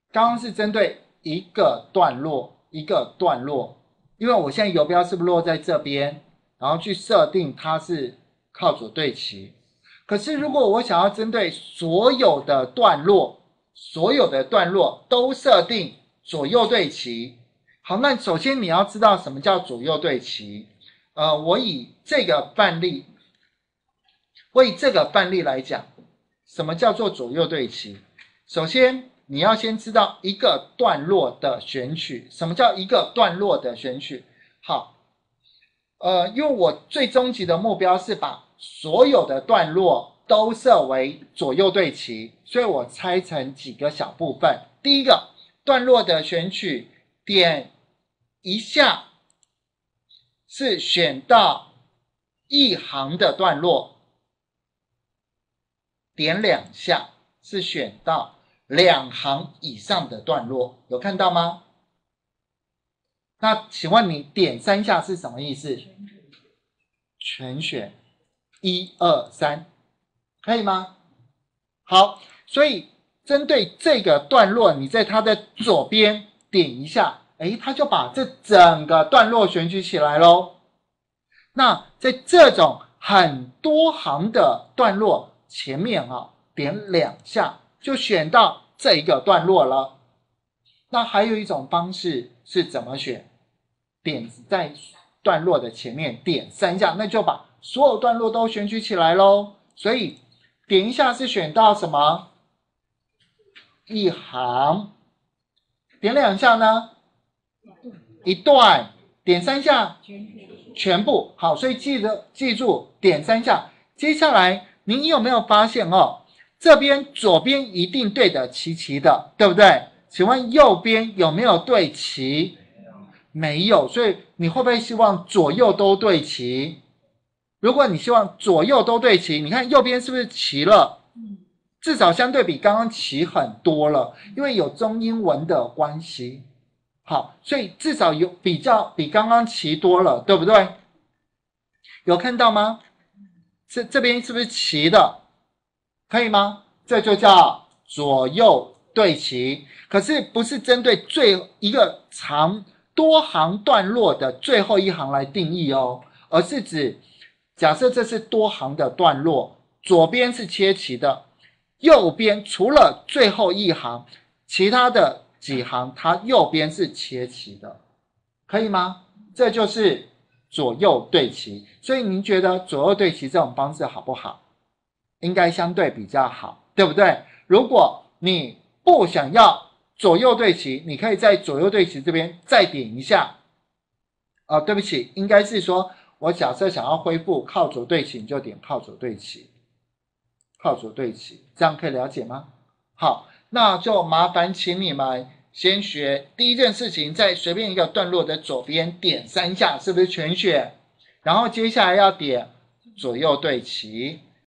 刚刚是针对一个段落，因为我现在游标是不是落在这边，然后去设定它是靠左对齐。可是如果我想要针对所有的段落都设定左右对齐，好，那首先你要知道什么叫左右对齐。我以这个范例来讲，什么叫做左右对齐？首先你要先知道一个段落的选取。什么叫一个段落的选取？好，因为我最终极的目标是把所有的段落都设为左右对齐，所以我拆成几个小部分。第一个段落的选取，点一下是选到一行的段落，点两下是选到两行以上的段落，有看到吗？那请问你点三下是什么意思？全选1、2、3，可以吗？好，所以针对这个段落，你在它的左边点一下，它就把这整个段落选取起来咯。那在这种很多行的段落前面点两下就选到这一个段落了。那还有一种方式是怎么选？点在段落的前面点三下，那就把所有段落都选取起来咯。所以点一下是选到什么？一行。点两下呢？一段。点三下？全部。好，所以记住点三下。接下来您有没有发现这边左边一定对得齐齐的，对不对？请问右边有没有对齐？没有。所以你会不会希望左右都对齐？如果你希望左右都对齐，你看右边是不是齐了？至少相对比刚刚齐很多了，因为有中英文的关系。好，所以至少有比刚刚齐多了，对不对？有看到吗？这边是不是齐的？可以吗？这就叫左右对齐。可是不是针对一个多行段落的最后一行来定义而是指假设这是多行的段落，左边是切齐的，右边除了最后一行，其他的几行它右边是切齐的，可以吗？这就是左右对齐。所以您觉得左右对齐这种方式好不好？应该相对比较好，对不对？如果你不想要左右对齐，你可以在左右对齐这边再点一下。对不起，应该是说我假设想要恢复靠左对齐，你就点靠左对齐，这样可以了解吗？好，那就麻烦请你们先学第一件事情，在随便一个段落的左边点三下，是不是全选？然后接下来要点左右对齐。